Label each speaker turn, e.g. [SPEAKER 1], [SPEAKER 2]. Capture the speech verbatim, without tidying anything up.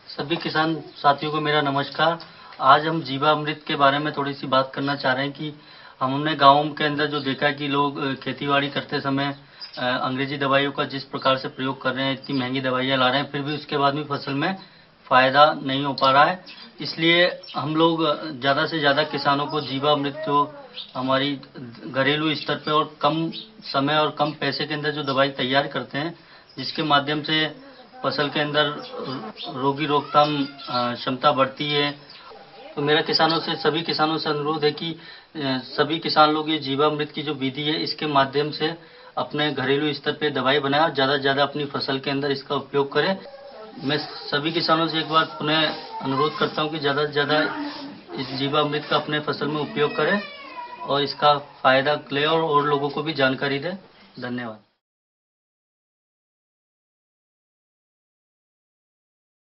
[SPEAKER 1] सभी किसान साथियों को मेरा नमस्कार। आज हम जीवामृत के बारे में थोड़ी सी बात करना चाह रहे हैं कि हमने गाँव के अंदर जो देखा कि लोग खेतीबाड़ी करते समय अंग्रेजी दवाइयों का जिस प्रकार से प्रयोग कर रहे हैं, इतनी महंगी दवाइयाँ ला रहे हैं, फिर भी उसके बाद भी फसल में फ़ायदा नहीं हो पा रहा है। इसलिए हम लोग ज़्यादा से ज़्यादा किसानों को जीवामृत जो हमारी घरेलू स्तर पे और कम समय और कम पैसे के अंदर जो दवाई तैयार करते हैं, जिसके माध्यम से फसल के अंदर रोगी रोकथाम क्षमता बढ़ती है। तो मेरा किसानों से सभी किसानों से अनुरोध है कि सभी किसान लोग ये जीवामृत की जो विधि है इसके माध्यम से अपने घरेलू स्तर पे दवाई बनाएं और ज़्यादा से ज़्यादा अपनी फसल के अंदर इसका उपयोग करें। मैं सभी किसानों से एक बार पुनः अनुरोध करता हूं कि ज़्यादा से ज़्यादा इस जीवामृत का अपने फसल में उपयोग करें और इसका फ़ायदा लें और, और लोगों को भी जानकारी दें। धन्यवाद।